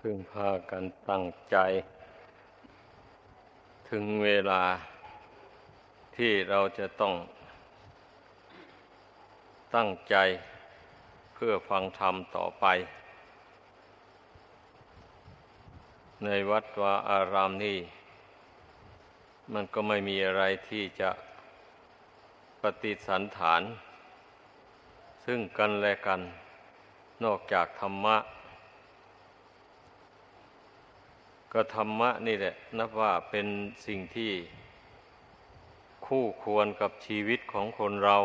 พึ่งพากันตั้งใจ ถึงเวลาที่เราจะต้องตั้งใจเพื่อฟังธรรมต่อไป ในวัดวาอารามนี้มันก็ไม่มีอะไรที่จะปฏิสันถานซึ่งกันและกันนอกจากธรรมะก็ธรรมะนี่แหละนับว่าเป็นสิ่งที่คู่ควรกับชีวิตของคนเรา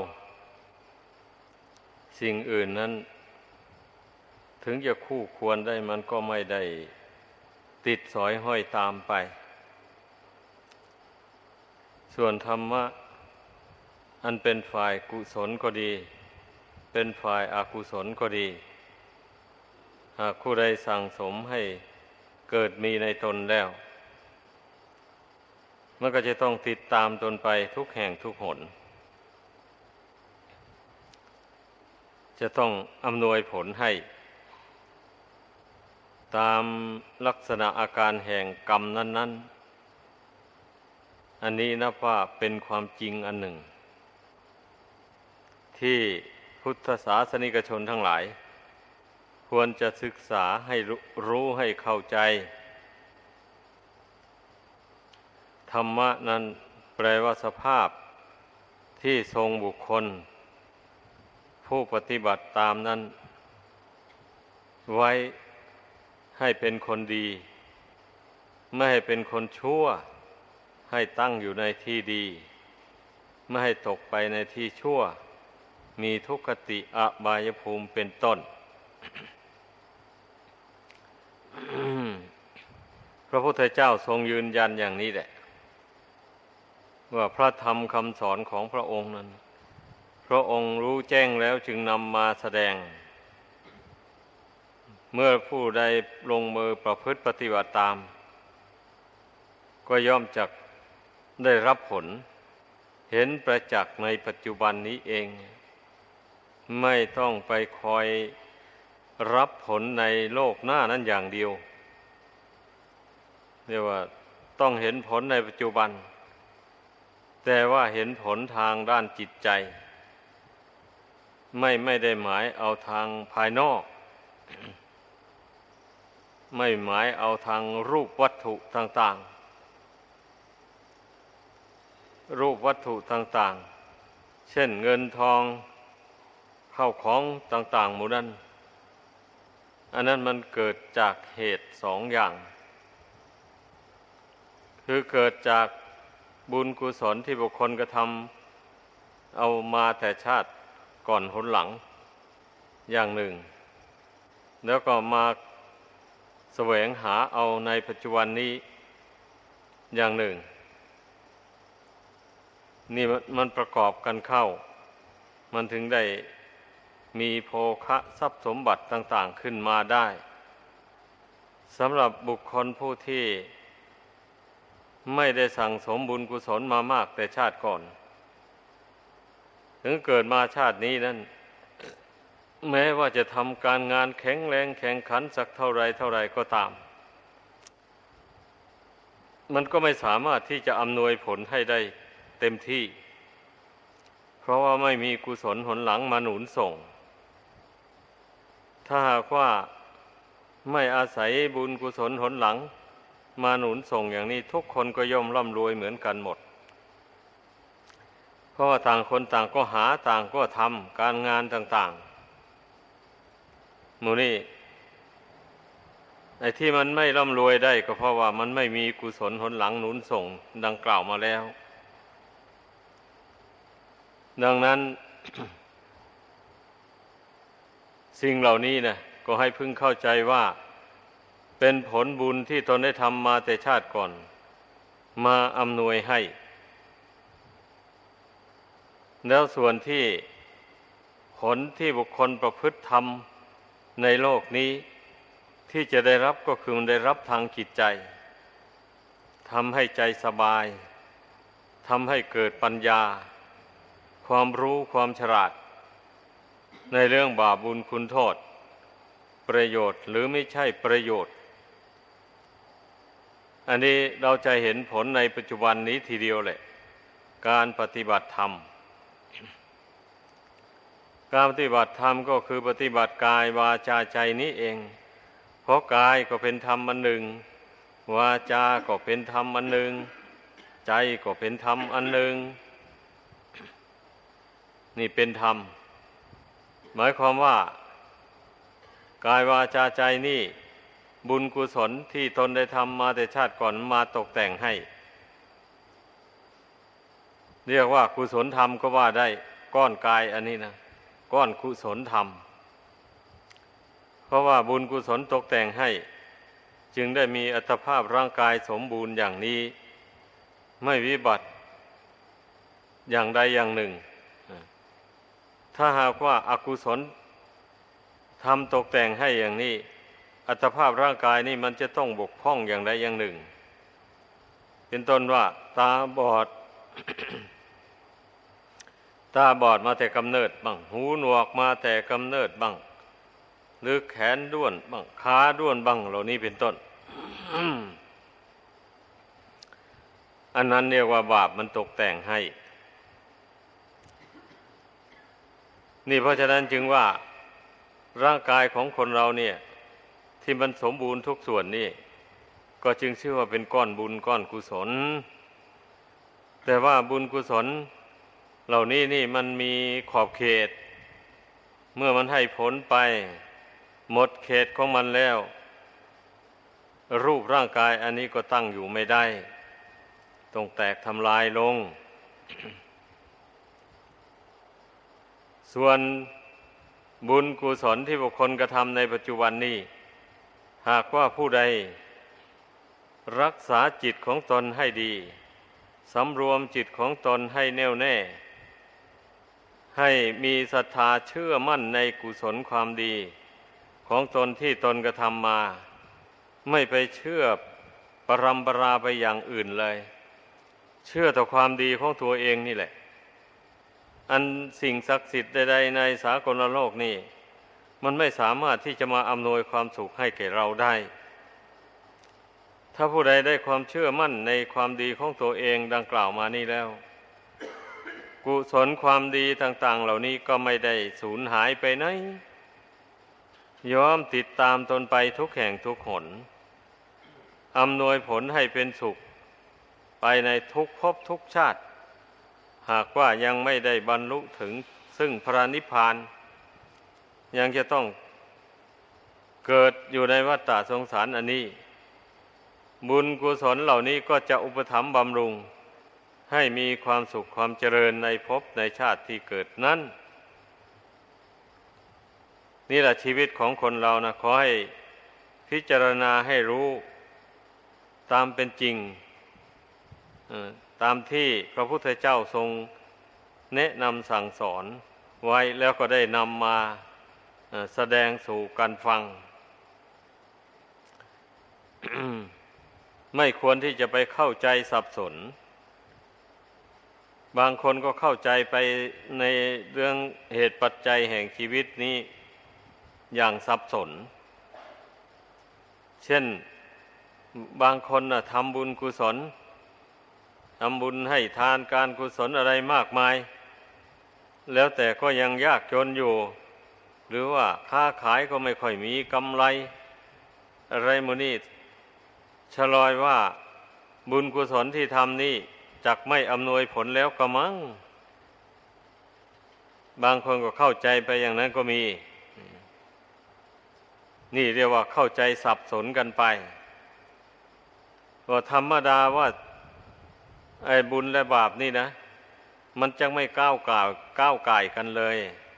สิ่งอื่นนั้นถึงจะคู่ควรได้มันก็ไม่ได้ติดสอยห้อยตามไปส่วนธรรมะอันเป็นฝ่ายกุศลก็ดีเป็นฝ่ายอกุศลก็ดีหากผู้ใดสั่งสมให้เกิดมีในตนแล้วมันก็จะต้องติดตามตนไปทุกแห่งทุกหนจะต้องอำนวยผลให้ตามลักษณะอาการแห่งกรรมนั้นๆอันนี้นับว่าเป็นความจริงอันหนึ่งที่พุทธศาสนิกชนทั้งหลายควรจะศึกษาให้รู้ให้เข้าใจธรรมะนั้นแปลว่าสภาพที่ทรงบุคคลผู้ปฏิบัติตามนั้นไว้ให้เป็นคนดีไม่ให้เป็นคนชั่วให้ตั้งอยู่ในที่ดีไม่ให้ตกไปในที่ชั่วมีทุกขติอบายภูมิเป็นต้น พระพุทธเจ้าทรงยืนยันอย่างนี้แหละว่าพระธรรมคำสอนของพระองค์นั้นพระองค์รู้แจ้งแล้วจึงนำมาแสดงเมื่อผู้ใดลงมือประพฤติปฏิบัติตามก็ย่อมจักได้รับผลเห็นประจักษ์ในปัจจุบันนี้เองไม่ต้องไปคอยรับผลในโลกหน้านั้นอย่างเดียวเรียกว่าต้องเห็นผลในปัจจุบันแต่ว่าเห็นผลทางด้านจิตใจไม่ได้หมายเอาทางภายนอกไม่หมายเอาทางรูปวัตถุต่างๆรูปวัตถุต่างๆเช่นเงินทองเข้าของต่างๆหมู่นั้นอันนั้นมันเกิดจากเหตุสองอย่างคือเกิดจากบุญกุศลที่บุคคลกระทำเอามาแต่ชาติก่อนหนหลังอย่างหนึ่งแล้วก็มาแสวงหาเอาในปัจจุบันนี้อย่างหนึ่งนี่มันประกอบกันเข้ามันถึงได้มีโภคะทรัพย์สมบัติต่างๆขึ้นมาได้สำหรับบุคคลผู้ที่ไม่ได้สั่งสมบุญกุศลมามากแต่ชาติก่อนถึงเกิดมาชาตินี้นั้นแม้ว่าจะทำการงานแข็งแรงแข่งขันสักเท่าไรก็ตามมันก็ไม่สามารถที่จะอำนวยผลให้ได้เต็มที่เพราะว่าไม่มีกุศลหนหลังมาหนุนส่งถ้าหากว่าไม่อาศัยบุญกุศลหนหลังมาหนุนส่งอย่างนี้ทุกคนก็ย่อมร่ำรวยเหมือนกันหมดเพราะว่าต่างคนต่างก็หาต่างก็ทำการงานต่างๆหมู่นี้ไอ้ที่มันไม่ร่ำรวยได้ก็เพราะว่ามันไม่มีกุศลหนหลังหนุนส่งดังกล่าวมาแล้วดังนั้น สิ่งเหล่านี้นะก็ให้พึงเข้าใจว่าเป็นผลบุญที่ตนได้ทำมาแต่ชาติก่อนมาอำนวยให้แล้วส่วนที่ผลที่บุคคลประพฤติทำในโลกนี้ที่จะได้รับก็คือมันได้รับทางจิตใจทำให้ใจสบายทำให้เกิดปัญญาความรู้ความฉลาดในเรื่องบาปบุญคุณโทษประโยชน์หรือไม่ใช่ประโยชน์อันนี้เราจะเห็นผลในปัจจุบันนี้ทีเดียวแหละการปฏิบัติธรรมการปฏิบัติธรรมก็คือปฏิบัติกายวาจาใจนี้เองเพราะกายก็เป็นธรรมอันหนึ่งวาจาก็เป็นธรรมอันหนึ่งใจก็เป็นธรรมอันหนึ่งนี่เป็นธรรมหมายความว่ากายวาจาใจนี่บุญกุศลที่ตนได้ทำมาแต่ชาติก่อนมาตกแต่งให้เรียกว่ากุศลธรรมก็ว่าได้ก้อนกายอันนี้นะก้อนกุศลธรรมเพราะว่าบุญกุศลตกแต่งให้จึงได้มีอัตภาพร่างกายสมบูรณ์อย่างนี้ไม่วิบัติอย่างใดอย่างหนึ่งถ้าหากว่าอกุศลทำตกแต่งให้อย่างนี้อัตภาพร่างกายนี่มันจะต้องบกพร่องอย่างใดอย่างหนึ่งเป็นต้นว่าตาบอด ตาบอดมาแต่กำเนิดบ้างหูหนวกมาแต่กำเนิดบ้างหรือแขนด้วนบ้างขาด้วนบ้างเหล่านี้เป็นต้น อันนั้นเรียกว่าบาปมันตกแต่งให้นี่เพราะฉะนั้นจึงว่าร่างกายของคนเราเนี่ยที่มันสมบูรณ์ทุกส่วนนี่ก็จึงชื่อว่าเป็นก้อนบุญก้อนกุศลแต่ว่าบุญกุศลเหล่านี้นี่มันมีขอบเขตเมื่อมันให้ผลไปหมดเขตของมันแล้วรูปร่างกายอันนี้ก็ตั้งอยู่ไม่ได้ต้องแตกทำลายลง ส่วนบุญกุศลที่บุคคลกระทำในปัจจุบันนี้หากว่าผู้ใดรักษาจิตของตนให้ดีสำรวมจิตของตนให้แน่วแน่ให้มีศรัทธาเชื่อมั่นในกุศลความดีของตนที่ตนกระทำมาไม่ไปเชื่อปรำปราไปอย่างอื่นเลยเชื่อต่อความดีของตัวเองนี่แหละอันสิ่งศักดิ์สิทธิ์ใดๆในสากลโลกนี่มันไม่สามารถที่จะมาอำนวยความสุขให้แก่เราได้ถ้าผู้ใดได้ความเชื่อมั่นในความดีของตัวเองดังกล่าวมานี่แล้วกุศลความดีต่างๆเหล่านี้ก็ไม่ได้สูญหายไปไหนย้อมติดตามตนไปทุกแห่งทุกหนอำนวยผลให้เป็นสุขไปในทุกภพทุกชาติหากว่ายังไม่ได้บรรลุถึงซึ่งพระนิพพานยังจะต้องเกิดอยู่ในวัฏฏะสงสารอันนี้บุญกุศลเหล่านี้ก็จะอุปถัมภ์บำรุงให้มีความสุขความเจริญในภพในชาติที่เกิดนั้นนี่แหละชีวิตของคนเรานะขอให้พิจารณาให้รู้ตามเป็นจริงตามที่พระพุทธเจ้าทรงแนะนำสั่งสอนไว้แล้วก็ได้นำมาแสดงสู่กันฟัง ไม่ควรที่จะไปเข้าใจสับสนบางคนก็เข้าใจไปในเรื่องเหตุปัจจัยแห่งชีวิตนี้อย่างสับสนเช่นบางคนทำบุญกุศลทำบุญให้ทานการกุศลอะไรมากมายแล้วแต่ก็ยังยากจนอยู่หรือว่าค้าขายก็ไม่ค่อยมีกำไรอะไรหมู่นี้ชะลอยว่าบุญกุศลที่ทำนี่จักไม่อำนวยผลแล้วกระมังบางคนก็เข้าใจไปอย่างนั้นก็มีนี่เรียกว่าเข้าใจสับสนกันไปว่าธรรมดาว่าไอ้บุญและบาปนี่นะมันจังไม่ก้าวก่ายกันเลย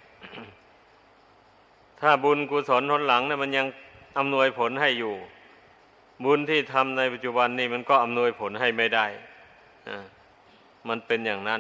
ถ้าบุญกุศลหนหลังเนี่ยมันยังอำนวยผลให้อยู่บุญที่ทำในปัจจุบันนี่มันก็อำนวยผลให้ไม่ได้มันเป็นอย่างนั้น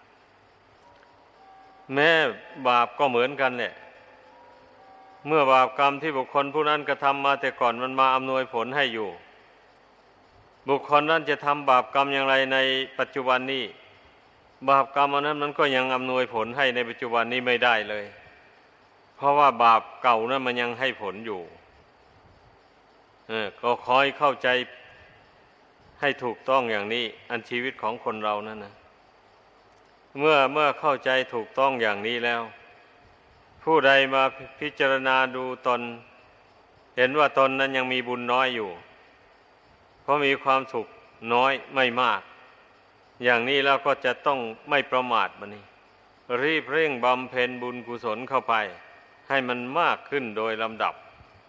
แม้บาปก็เหมือนกันแหละเมื่อบาปกรรมที่บุคคลผู้นั้นกระทำมาแต่ก่อนมันมาอำนวยผลให้อยู่บุคคลนั้นจะทำบาปกรรมอย่างไรในปัจจุบันนี้บาปกรรมอันนั้นมันก็ยังอำนวยผลให้ในปัจจุบันนี้ไม่ได้เลยเพราะว่าบาปเก่านั้นมันยังให้ผลอยู่ก็คอยเข้าใจให้ถูกต้องอย่างนี้อันชีวิตของคนเรานั่นนะเมื่อเข้าใจถูกต้องอย่างนี้แล้วผู้ใดมาพิจารณาดูตนเห็นว่าตนนั้นยังมีบุญน้อยอยู่เพราะมีความสุขน้อยไม่มากอย่างนี้แล้วก็จะต้องไม่ประมาทบัดนี้รีบเร่งบำเพ็ญบุญกุศลเข้าไปให้มันมากขึ้นโดยลำดับ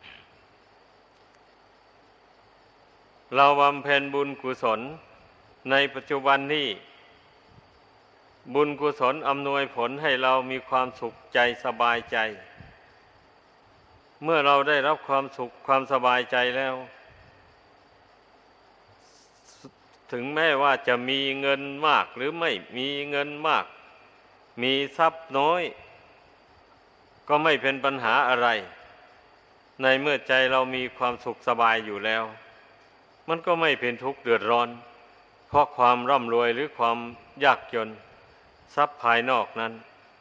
เราบำเพ็ญบุญกุศลในปัจจุบันนี้บุญกุศลอำนวยผลให้เรามีความสุขใจสบายใจเมื่อเราได้รับความสุขความสบายใจแล้วถึงแม้ว่าจะมีเงินมากหรือไม่มีเงินมากมีทรัพย์น้อยก็ไม่เป็นปัญหาอะไรในเมื่อใจเรามีความสุขสบายอยู่แล้วมันก็ไม่เป็นทุกข์เดือดร้อนเพราะความร่ำรวยหรือความยากจนทรัพย์ภายนอกนั้น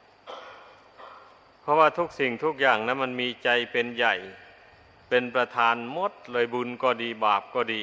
เพราะว่าทุกสิ่งทุกอย่างนั้นมันมีใจเป็นใหญ่เป็นประธานหมดเลยบุญก็ดีบาปก็ดี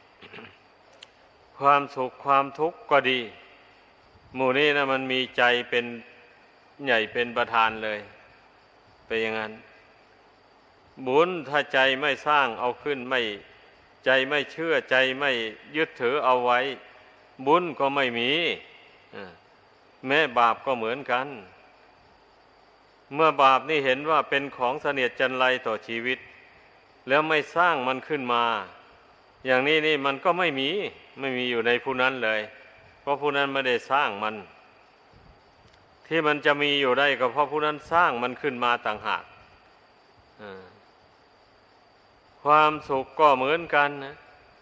ความสุขความทุกข์ก็ดีหมู่นี้นะมันมีใจเป็นใหญ่เป็นประธานเลยเป็นอย่างนั้นบุญถ้าใจไม่สร้างเอาขึ้นไม่ใจไม่เชื่อใจไม่ยึดถือเอาไว้บุญก็ไม่มีแม้บาปก็เหมือนกันเมื่อบาปนี่เห็นว่าเป็นของเสนียดจันไรต่อชีวิตแล้วไม่สร้างมันขึ้นมาอย่างนี้นี่มันก็ไม่มีอยู่ในผู้นั้นเลยเพราะผู้นั้นไม่ได้สร้างมันที่มันจะมีอยู่ได้ก็เพราะผู้นั้นสร้างมันขึ้นมาต่างหากความสุขก็เหมือนกันนะ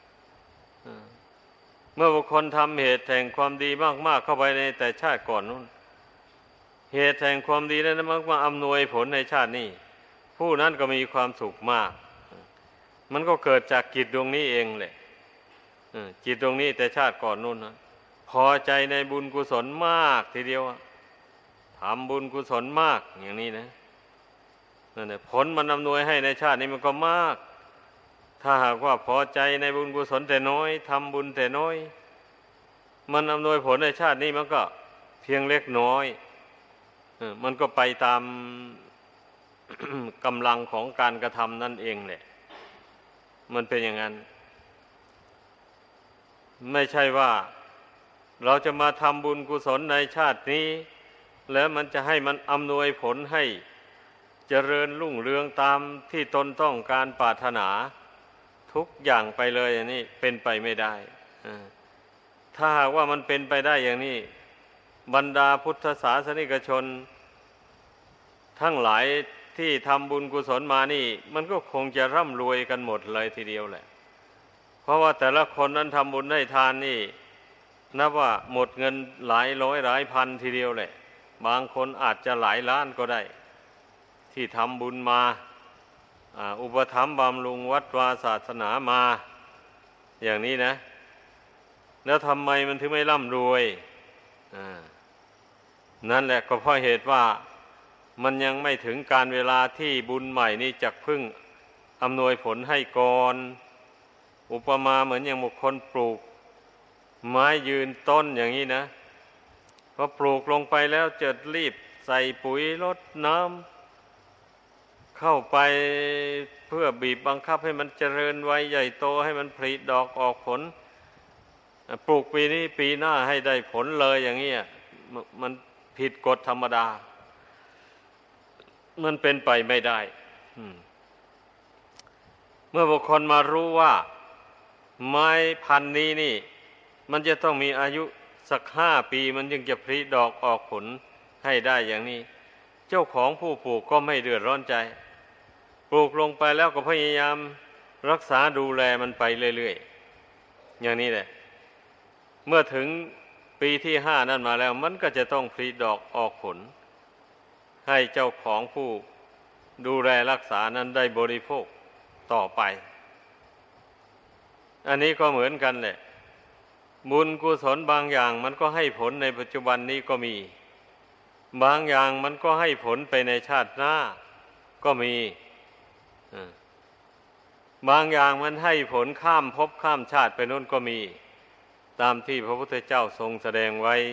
เมื่อบุคคลทำเหตุแห่งความดีมากๆเข้าไปในแต่ชาติก่อนนู้นเหตุแห่งความดีนั้นมักมาอำนวยผลในชาตินี้ผู้นั้นก็มีความสุขมากมันก็เกิดจากจิตดวงนี้เองแหละจิตดวงนี้แต่ชาติก่อนนู้นนะพอใจในบุญกุศลมากทีเดียวทำบุญกุศลมากอย่างนี้นะนั่นแหละผลมันอำนวยให้ในชาตินี้มันก็มากถ้าหากว่าพอใจในบุญกุศลแต่น้อยทำบุญแต่น้อยมันอำนวยผลในชาตินี้มันก็เพียงเล็กน้อยมันก็ไปตาม กำลังของการกระทำนั่นเองแหละมันเป็นอย่างนั้นไม่ใช่ว่าเราจะมาทำบุญกุศลในชาตินี้แล้วมันจะให้มันอำนวยผลให้เจริญรุ่งเรืองตามที่ตนต้องการปรารถนาทุกอย่างไปเลยอย่างนี้เป็นไปไม่ได้ถ้าหากว่ามันเป็นไปได้อย่างนี้บรรดาพุทธศาสนิกชนทั้งหลายที่ทำบุญกุศลมานี่มันก็คงจะร่ำรวยกันหมดเลยทีเดียวแหละเพราะว่าแต่ละคนนั้นทำบุญให้ทานนี่นับว่าหมดเงินหลายร้อยหลายพันทีเดียวแหละบางคนอาจจะหลายล้านก็ได้ที่ทำบุญมาอุปถัมภ์บำรุงวัดวาศาสนามาอย่างนี้นะแล้วทำไมมันถึงไม่ร่ำรวยนั่นแหละก็เพราะเหตุว่ามันยังไม่ถึงการเวลาที่บุญใหม่นี้จะพึ่งอำนวยผลให้ก่อนอุปมาเหมือนอย่างบุคคลปลูกไม้ยืนต้นอย่างนี้นะพอปลูกลงไปแล้วจะรีบใส่ปุ๋ยรดน้ำเข้าไปเพื่อบีบบังคับให้มันเจริญไวใหญ่โตให้มันผลิดอกออกผลปลูกปีนี้ปีหน้าให้ได้ผลเลยอย่างนี้มันผิดกฎธรรมดามันเป็นไปไม่ได้เมื่อบุคคลมารู้ว่าไม้พันธุ์นี้นี่มันจะต้องมีอายุสัก5 ปีมันจึงจะผลิดอกออกผลให้ได้อย่างนี้เจ้าของผู้ปลูกก็ไม่เดือดร้อนใจปลูกลงไปแล้วก็พยายามรักษาดูแลมันไปเรื่อยๆอย่างนี้แหละเมื่อถึงปีที่5นั่นมาแล้วมันก็จะต้องผลิดอกออกผลให้เจ้าของผู้ดูแลรักษานั้นได้บริโภคต่อไปอันนี้ก็เหมือนกันแหละบุญกุศลบางอย่างมันก็ให้ผลในปัจจุบันนี้ก็มีบางอย่างมันก็ให้ผลไปในชาติหน้าก็มีบางอย่างมันให้ผลข้ามภพข้ามชาติไปนู่นก็มีตามที่พระพุทธเจ้าทรงแสดงไว้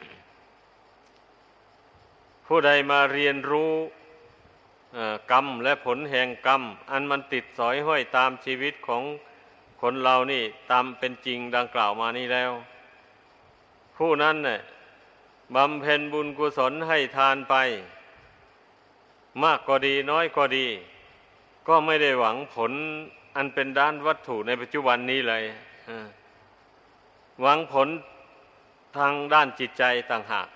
ผู้ใดมาเรียนรู้กรรมและผลแห่งกรรมอันมันติดสอยห้อยตามชีวิตของคนเรานี่ตามเป็นจริงดังกล่าวมานี้แล้วผู้นั้นเนี่ยบำเพ็ญบุญกุศลให้ทานไปมากก็ดีน้อยก็ดีก็ไม่ได้หวังผลอันเป็นด้านวัตถุในปัจจุบันนี้เลยหวังผลทางด้านจิตใจต่างหาก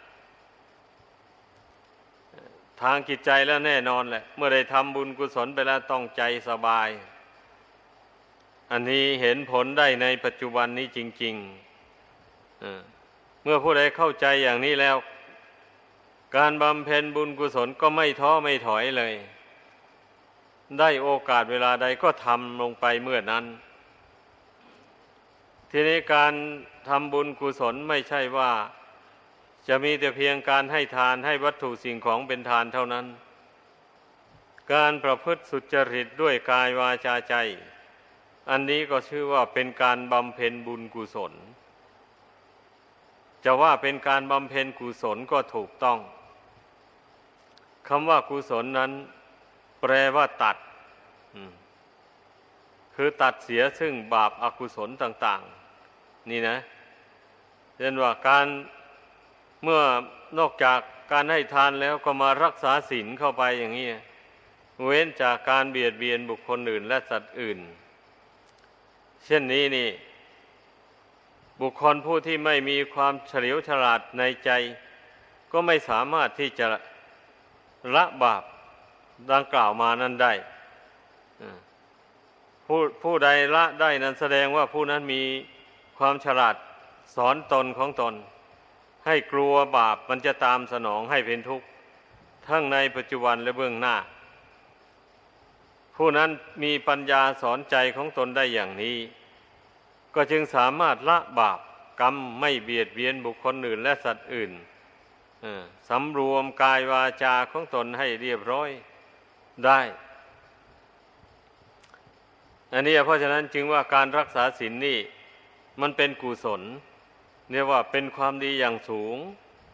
ทางจิตใจแล้วแน่นอนแหละเมื่อได้ทำบุญกุศลไปแล้วต้องใจสบายอันนี้เห็นผลได้ในปัจจุบันนี้จริงๆเมื่อผู้ใดเข้าใจอย่างนี้แล้วการบำเพ็ญบุญกุศลก็ไม่ท้อไม่ถอยเลยได้โอกาสเวลาใดก็ทำลงไปเมื่อนั้นทีนี้การทำบุญกุศลไม่ใช่ว่าจะมีแต่เพียงการให้ทานให้วัตถุสิ่งของเป็นทานเท่านั้นการประพฤติสุจริตด้วยกายวาจาใจอันนี้ก็ชื่อว่าเป็นการบำเพ็ญบุญกุศลจะว่าเป็นการบำเพ็ญกุศลก็ถูกต้องคำว่ากุศลนั้นแปลว่าตัดคือตัดเสียซึ่งบาปอกุศลต่างๆนี่นะเช่นว่าการเมื่อนอกจากการให้ทานแล้วก็มารักษาศีลเข้าไปอย่างนี้เว้นจากการเบียดเบียนบุคคลอื่นและสัตว์อื่นเช่นนี้นี่บุคคลผู้ที่ไม่มีความเฉลียวฉลาดในใจก็ไม่สามารถที่จะละบาปดังกล่าวมานั้นได้ผู้ใดละได้นั้นแสดงว่าผู้นั้นมีความฉลาดสอนตนของตนให้กลัวบาปมันจะตามสนองให้เป็นทุกข์ทั้งในปัจจุบันและเบื้องหน้าผู้นั้นมีปัญญาสอนใจของตนได้อย่างนี้ก็จึงสามารถละบาปกรรมไม่เบียดเบียนบุคคลอื่นและสัตว์อื่นสำรวมกายวาจาของตนให้เรียบร้อยได้อันนี้เพราะฉะนั้นจึงว่าการรักษาศีลนี่มันเป็นกุศลเรียกว่าเป็นความดีอย่างสูง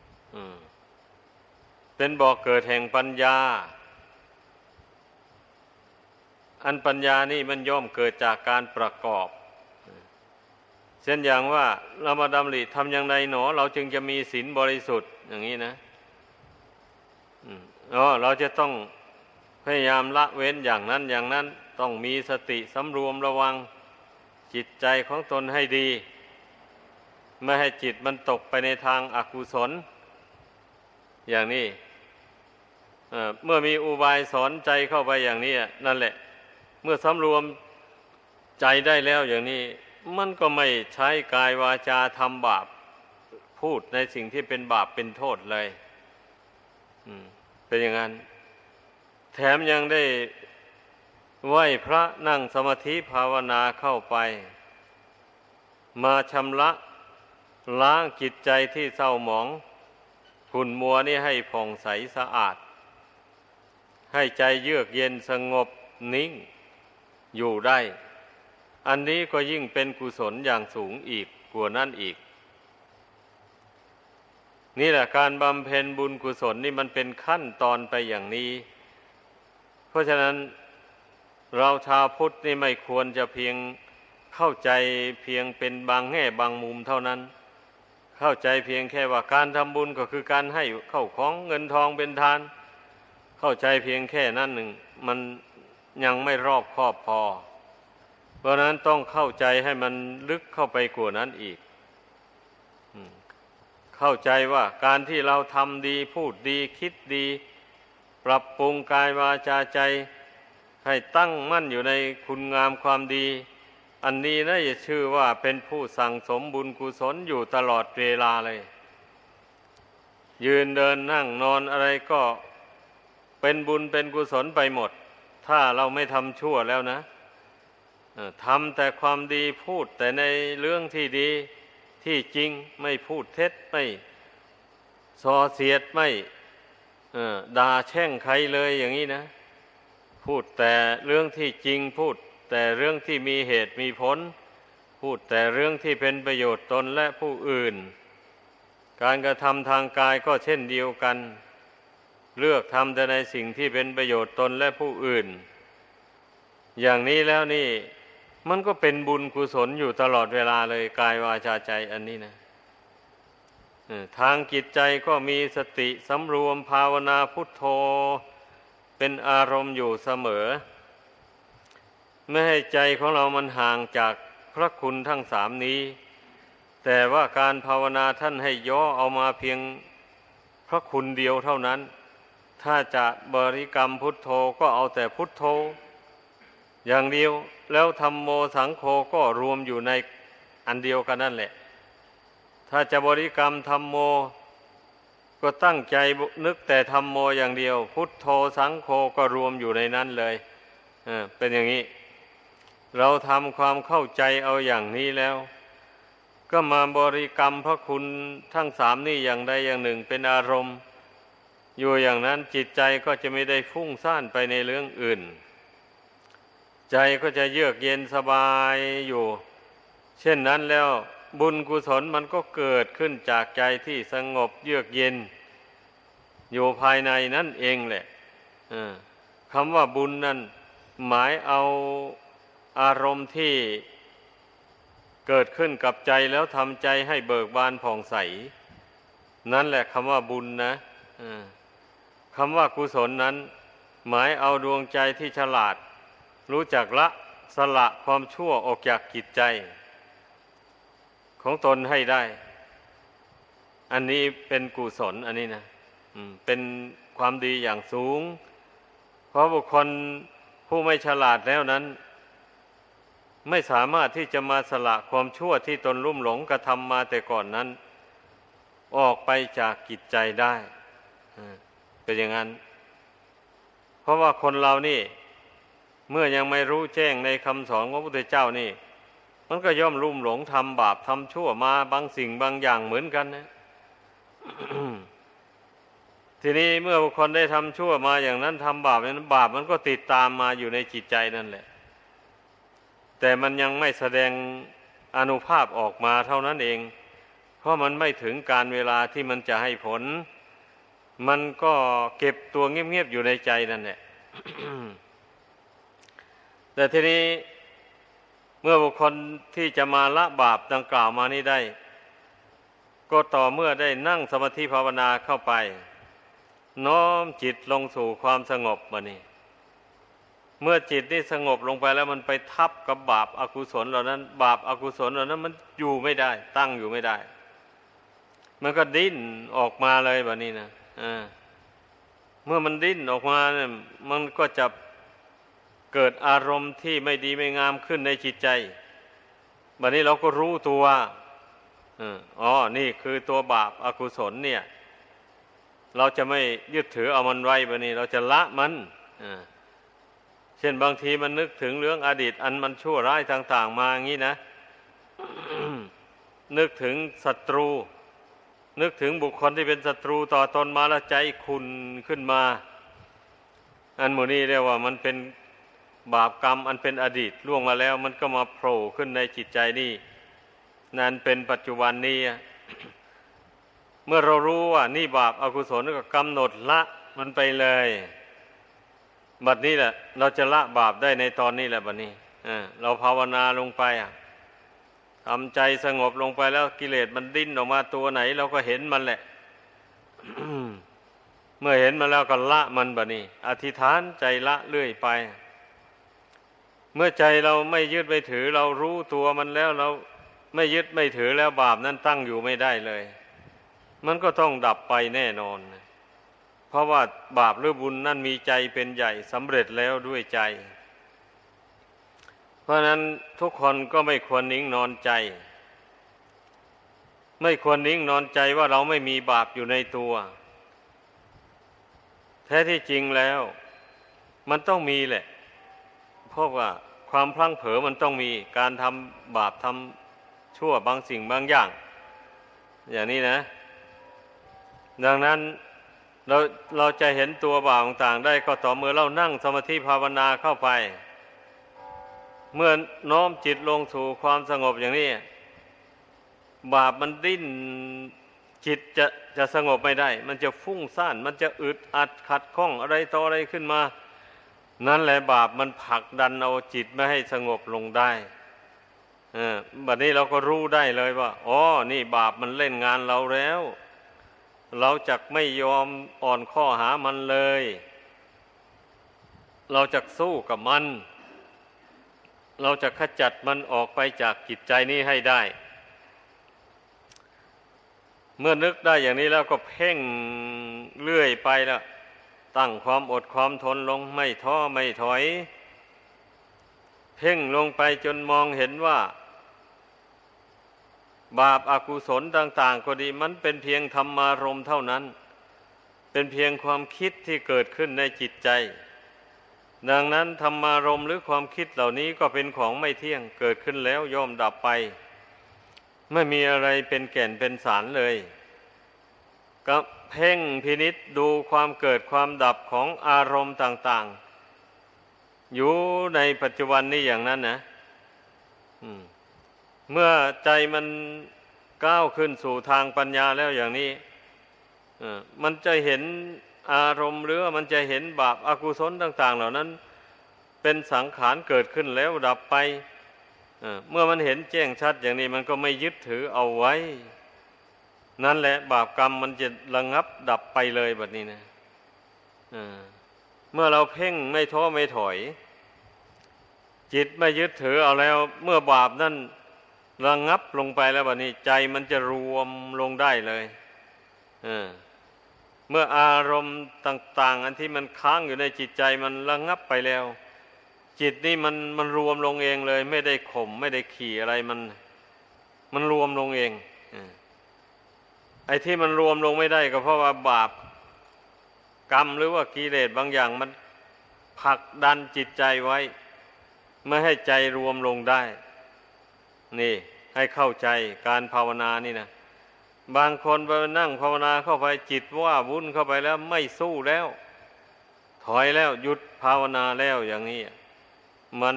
เป็นบ่อเกิดแห่งปัญญาอันปัญญานี่มันย่อมเกิดจากการประกอบเช่นอย่างว่าเรามาดำริทำอย่างไรหนอเราจึงจะมีศีลบริสุทธิ์อย่างนี้นะเราจะต้องพยายามละเว้นอย่างนั้นอย่างนั้นต้องมีสติสำรวมระวังจิตใจของตนให้ดีไม่ให้จิตมันตกไปในทางอกุศลอย่างนี้เมื่อมีอุบายสอนใจเข้าไปอย่างนี้นั่นแหละเมื่อสำรวมใจได้แล้วอย่างนี้มันก็ไม่ใช้กายวาจาทำบาปพูดในสิ่งที่เป็นบาปเป็นโทษเลยเป็นอย่างนั้นแถมยังได้ไหว้พระนั่งสมาธิภาวนาเข้าไปมาชำระล้างจิตใจที่เศร้าหมองขุ่นมัวนี่ให้ผ่องใสสะอาดให้ใจเยือกเย็นสงบนิ่งอยู่ได้อันนี้ก็ยิ่งเป็นกุศลอย่างสูงอีกกว่านั้นอีกนี่แหละการบำเพ็ญบุญกุศลนี่มันเป็นขั้นตอนไปอย่างนี้เพราะฉะนั้นเราชาวพุทธนี่ไม่ควรจะเพียงเข้าใจเพียงเป็นบางแง่บางมุมเท่านั้นเข้าใจเพียงแค่ว่าการทำบุญก็คือการให้เข้าของเงินทองเป็นทานเข้าใจเพียงแค่นั้นหนึ่งมันยังไม่รอบคอบพอเพราะนั้นต้องเข้าใจให้มันลึกเข้าไปกว่านั้นอีกเข้าใจว่าการที่เราทำดีพูดดีคิดดีปรับปรุงกายวาจาใจให้ตั้งมั่นอยู่ในคุณงามความดีอันนี้น่าจะชื่อว่าเป็นผู้สั่งสมบุญกุศลอยู่ตลอดเวลาเลยยืนเดินนั่งนอนอะไรก็เป็นบุญเป็นกุศลไปหมดถ้าเราไม่ทำชั่วแล้วนะทำแต่ความดีพูดแต่ในเรื่องที่ดีที่จริงไม่พูดเท็จไม่ส่อเสียดไม่ด่าแช่งใครเลยอย่างนี้นะพูดแต่เรื่องที่จริงพูดแต่เรื่องที่มีเหตุมีผลพูดแต่เรื่องที่เป็นประโยชน์ตนและผู้อื่นการกระทำทางกายก็เช่นเดียวกันเลือกทำแต่ในสิ่งที่เป็นประโยชน์ตนและผู้อื่นอย่างนี้แล้วนี่มันก็เป็นบุญกุศลอยู่ตลอดเวลาเลยกายวาจาใจอันนี้นะทางจิตใจก็มีสติสำรวมภาวนาพุทโธเป็นอารมณ์อยู่เสมอไม่ให้ใจของเรามันห่างจากพระคุณทั้งสามนี้แต่ว่าการภาวนาท่านให้ย่อเอามาเพียงพระคุณเดียวเท่านั้นถ้าจะบริกรรมพุทโธก็เอาแต่พุทโธอย่างเดียวแล้วธัมโมสังโฆก็รวมอยู่ในอันเดียวกันนั่นแหละถ้าจะบริกรรมธัมโมก็ตั้งใจนึกแต่ธัมโมอย่างเดียวพุทโธสังโฆก็รวมอยู่ในนั้นเลยเป็นอย่างนี้เราทำความเข้าใจเอาอย่างนี้แล้วก็มาบริกรรมพระคุณทั้งสามนี่อย่างใดอย่างหนึ่งเป็นอารมณ์อยู่อย่างนั้นจิตใจก็จะไม่ได้ฟุ้งซ่านไปในเรื่องอื่นใจก็จะเยือกเย็นสบายอยู่เช่นนั้นแล้วบุญกุศลมันก็เกิดขึ้นจากใจที่สงบเยือกเย็นอยู่ภายในนั่นเองแหละคำว่าบุญนั่นหมายเอาอารมณ์ที่เกิดขึ้นกับใจแล้วทำใจให้เบิกบานผ่องใสนั่นแหละคำว่าบุญนะคำว่ากุศลนั้นหมายเอาดวงใจที่ฉลาดรู้จักละสละความชั่วออกจากจิตใจของตนให้ได้อันนี้เป็นกุศลอันนี้นะเป็นความดีอย่างสูงเพราะบุคคลผู้ไม่ฉลาดแล้วนั้นไม่สามารถที่จะมาสละความชั่วที่ตนลุ่มหลงกระทำมาแต่ก่อนนั้นออกไปจากจิตใจได้เป็นอย่างนั้นเพราะว่าคนเรานี่เมื่อยังไม่รู้แจ้งในคำสอนของพระพุทธเจ้านี่มันก็ย่อมลุ่มหลงทำบาปทำชั่วมาบางสิ่งบางอย่างเหมือนกันนะ ทีนี้เมื่อบุคคลได้ทำชั่วมาอย่างนั้นทำบาปนั้นบาปมันก็ติดตามมาอยู่ในจิตใจนั่นแหละแต่มันยังไม่แสดงอานุภาพออกมาเท่านั้นเองเพราะมันไม่ถึงการเวลาที่มันจะให้ผลมันก็เก็บตัวเงียบๆอยู่ในใจนั่นแหละ แต่ทีนี้เมื่อบุคคลที่จะมาละบาปดังกล่าวมานี้ได้ก็ต่อเมื่อได้นั่งสมาธิภาวนาเข้าไปน้อมจิตลงสู่ความสงบมานี่เมื่อจิตนี่สงบลงไปแล้วมันไปทับกับบาปอกุศลเหล่านั้นบาปอกุศลเหล่านั้นมันอยู่ไม่ได้ตั้งอยู่ไม่ได้มันก็ดิ้นออกมาเลยแบบนี้นะเมื่อมันดิ้นออกมาเนี่ยมันก็จะเกิดอารมณ์ที่ไม่ดีไม่งามขึ้นในจิตใจบัดนี้เราก็รู้ตัวนี่คือตัวบาปอกุศลเนี่ยเราจะไม่ยึดถือเอามันไว้บัดนี้เราจะละมันเช่นบางทีมันนึกถึงเรื่องอดีตอันมันชั่วร้ายต่างๆมาอย่างนี้นะ นึกถึงศัตรูนึกถึงบุคคลที่เป็นศัตรูต่อตนมาแล้วใจขุ่นขึ้นมาอันหมู่นี้เรียกว่ามันเป็นบาปกรรมอันเป็นอดีตล่วงมาแล้วมันก็มาโผล่ขึ้นในจิตใจนี่นั่นเป็นปัจจุบันนี้ เมื่อเรารู้ว่านี่บาปอกุศลก็กำหนดละมันไปเลยบัดนี้แหละเราจะละบาปได้ในตอนนี้แหละบัดนี้เราภาวนาลงไปทำใจสงบลงไปแล้วกิเลสมันดิ้นออกมาตัวไหนเราก็เห็นมันแหละ เมื่อเห็นมันแล้วก็ละมันบัดนี้อธิษฐานใจละเรื่อยไปเมื่อใจเราไม่ยึดไม่ถือเรารู้ตัวมันแล้วเราไม่ยึดไม่ถือแล้วบาปนั้นตั้งอยู่ไม่ได้เลยมันก็ต้องดับไปแน่นอนเพราะว่าบาปหรือบุญนั่นมีใจเป็นใหญ่สำเร็จแล้วด้วยใจเพราะนั้นทุกคนก็ไม่ควรนิ่งนอนใจไม่ควรนิ่งนอนใจว่าเราไม่มีบาปอยู่ในตัวแท้ที่จริงแล้วมันต้องมีแหละเพราะว่าความพลั้งเผลอมันต้องมีการทำบาปทำชั่วบางสิ่งบางอย่างอย่างนี้นะดังนั้นเราจะเห็นตัวบาปต่างๆได้ก็ต่อเมื่อเรานั่งสมาธิภาวนาเข้าไปเมื่อน้อมจิตลงสู่ความสงบอย่างนี้บาปมันดิ้นจิตจะสงบไม่ได้มันจะฟุ้งซ่านมันจะอึดอัดขัดข้องอะไรต่ออะไรขึ้นมานั่นแหละบาปมันผลักดันเอาจิตไม่ให้สงบลงได้บัดนี้เราก็รู้ได้เลยว่าอ๋อนี่บาปมันเล่นงานเราแล้วเราจักไม่ยอมอ่อนข้อหามันเลยเราจักสู้กับมันเราจะขจัดมันออกไปจากจิตใจนี้ให้ได้เมื่อนึกได้อย่างนี้แล้วก็เพ่งเรื่อยไปแล้วตั้งความอดความทนลงไม่ท้อไม่ถอยเพ่งลงไปจนมองเห็นว่าบาปอกุศลต่างๆก็ดีมันเป็นเพียงธรรมารมณ์เท่านั้นเป็นเพียงความคิดที่เกิดขึ้นในจิตใจดังนั้นธรรมารมณ์หรือความคิดเหล่านี้ก็เป็นของไม่เที่ยงเกิดขึ้นแล้วย่อมดับไปไม่มีอะไรเป็นแก่นเป็นสารเลยก็เพ่งพินิจดูความเกิดความดับของอารมณ์ต่างๆอยู่ในปัจจุบันนี้อย่างนั้นนะเมื่อใจมันก้าวขึ้นสู่ทางปัญญาแล้วอย่างนี้มันจะเห็นอารมณ์หรือมันจะเห็นบาปอกุศลต่างๆเหล่านั้นเป็นสังขารเกิดขึ้นแล้วดับไปเมื่อมันเห็นแจ้งชัดอย่างนี้มันก็ไม่ยึดถือเอาไว้นั่นแหละบาปกรรมมันจะระงับดับไปเลยแบบนี้นะเมื่อเราเพ่งไม่ท้อไม่ถอยจิตไม่ยึดถือเอาแล้วเมื่อบาปนั่นระงับลงไปแล้วแบบนี้ใจมันจะรวมลงได้เลยเมื่ออารมณ์ต่างๆอันที่มันค้างอยู่ในจิตใจมันระงับไปแล้วจิตนี่มันรวมลงเองเลยไม่ได้ข่มไม่ได้ขี่อะไรมันรวมลงเองไอ้ที่มันรวมลงไม่ได้ก็เพราะว่าบาปกรรมหรือว่ากิเลสบางอย่างมันผลักดันจิตใจไว้ไม่ให้ใจรวมลงได้นี่ให้เข้าใจการภาวนานี่นะบางคนไปนั่งภาวนาเข้าไปจิตว่าวุ่นเข้าไปแล้วไม่สู้แล้วถอยแล้วหยุดภาวนาแล้วอย่างนี้มัน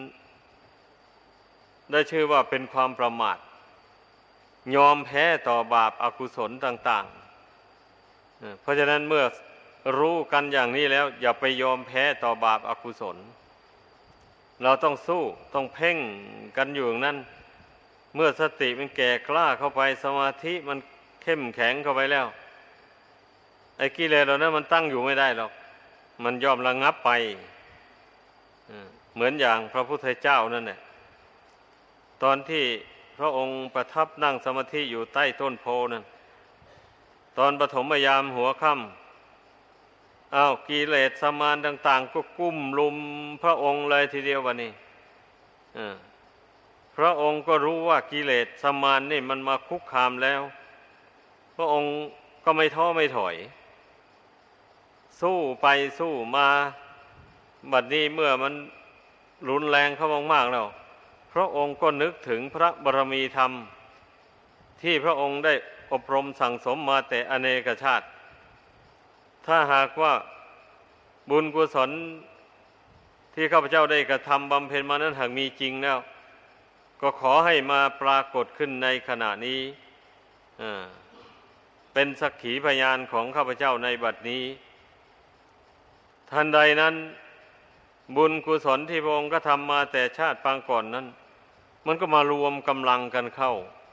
ได้ชื่อว่าเป็นความประมาทยอมแพ้ต่อบาปอกุศลต่างๆเพราะฉะนั้นเมื่อรู้กันอย่างนี้แล้วอย่าไปยอมแพ้ต่อบาปอกุศลเราต้องสู้ต้องเพ่งกันอยู่อย่างนั้นเมื่อสติมันแก่กล้าเข้าไปสมาธิมันเข้มแข็งเข้าไปแล้วไอ้กิเลสเหล่านั้นมันตั้งอยู่ไม่ได้หรอกมันย่อมระงับไปเหมือนอย่างพระพุทธเจ้านั่นแหละตอนที่พระองค์ประทับนั่งสมาธิอยู่ใต้ต้นโพนั่นตอนปฐมยามหัวค่ำกิเลสมารต่างๆก็กุ้มลุมพระองค์เลยทีเดียววันนี้พระองค์ก็รู้ว่ากิเลสมารนี่มันมาคุกคามแล้วพระองค์ก็ไม่ท้อไม่ถอยสู้ไปสู้มาบัดนี้เมื่อมันรุนแรงเข้ามากๆแล้วพระองค์ก็นึกถึงพระบารมีธรรมที่พระองค์ได้อบรมสั่งสมมาแต่อเนกชาติถ้าหากว่าบุญกุศลที่ข้าพเจ้าได้กระทำบำเพ็ญมานั้นหากมีจริงแล้วก็ขอให้มาปรากฏขึ้นในขณะนี้เป็นสักขีพยานของข้าพเจ้าในบัดนี้ทันใดนั้นบุญกุศลที่พระองค์ก็ทำมาแต่ชาติปางก่อนนั้นมันก็มารวมกำลังกันเข้า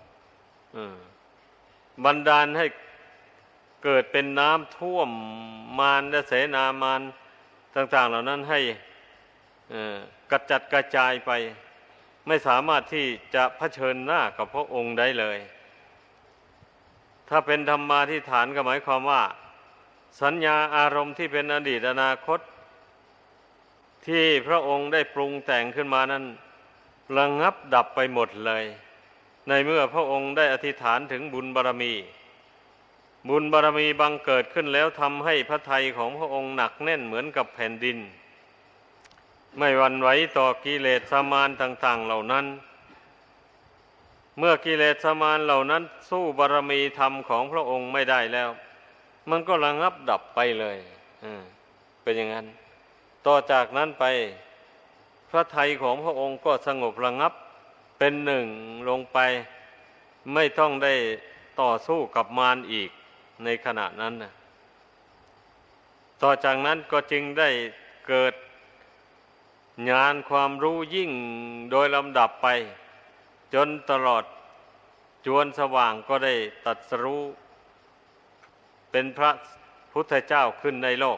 บันดาลให้เกิดเป็นน้ำท่วมมารและเสนามารต่างๆเหล่านั้นให้กระจัดกระจายไปไม่สามารถที่จะเผชิญหน้ากับพระองค์ได้เลยถ้าเป็นธรรมาธิฐานก็หมายความว่าสัญญาอารมณ์ที่เป็นอดีตอนาคตที่พระองค์ได้ปรุงแต่งขึ้นมานั้นระงับดับไปหมดเลยในเมื่อพระองค์ได้อธิษฐานถึงบุญบารมีบุญบารมีบังเกิดขึ้นแล้วทำให้พระทัยของพระองค์หนักแน่นเหมือนกับแผ่นดินไม่หวั่นไหวต่อกิเลสมารต่างๆเหล่านั้นเมื่อกิเลสมารเหล่านั้นสู้บารมีธรรมของพระองค์ไม่ได้แล้วมันก็ระงับดับไปเลยเป็นอย่างนั้นต่อจากนั้นไปพระทัยของพระองค์ก็สงบระงับเป็นหนึ่งลงไปไม่ต้องได้ต่อสู้กับมารอีกในขณะนั้นนะต่อจากนั้นก็จึงได้เกิดญาณความรู้ยิ่งโดยลำดับไปจนตลอดจวนสว่างก็ได้ตรัสรู้เป็นพระพุทธเจ้าขึ้นในโลก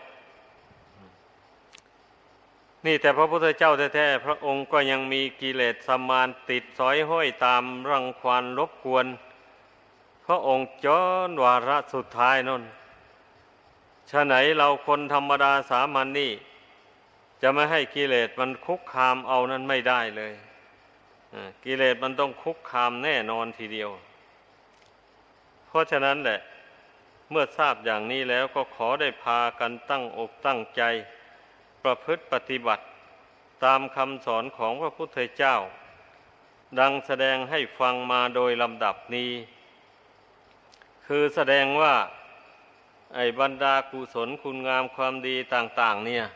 นี่แต่พระพุทธเจ้าแท้ๆพระองค์ก็ยังมีกิเลสสัมมานติดสอยห้อยตามรังควานรบกวนพระองค์จนวาระสุดท้ายนั่นฉะไหนเราคนธรรมดาสามัญนี่จะไม่ให้กิเลสมันคุกคามเอานั้นไม่ได้เลยกิเลสมันต้องคุกคามแน่นอนทีเดียวเพราะฉะนั้นแหละเมื่อทราบอย่างนี้แล้วก็ขอได้พากันตั้งอกตั้งใจประพฤติปฏิบัติตามคำสอนของพระพุทธเจ้าดังแสดงให้ฟังมาโดยลำดับนี้คือแสดงว่าไอ้บรรดากุศลคุณงามความดีต่างๆเนี่ย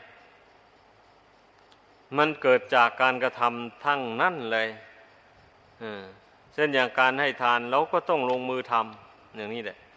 มันเกิดจากการกระทำทั้งนั้นเลยเช่นอย่างการให้ทานเราก็ต้องลงมือทำอย่างนี้แหละ